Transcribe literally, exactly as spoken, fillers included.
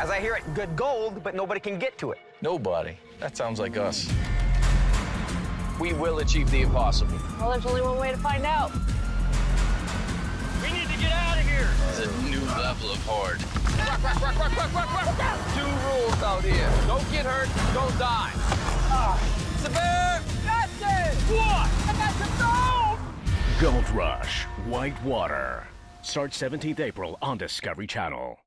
As I hear it, good gold, but nobody can get to it. Nobody? That sounds like us. We will achieve the impossible. Well, there's only one way to find out. We need to get out of here. It's a new level of hard. Rock, rock, rock, rock, rock, rock, rock, rock. Two rules out here. Don't get hurt, don't die. Ah. Sabir! Dustin! What? I got some gold! Gold Rush, White Water. Starts seventeenth April on Discovery Channel.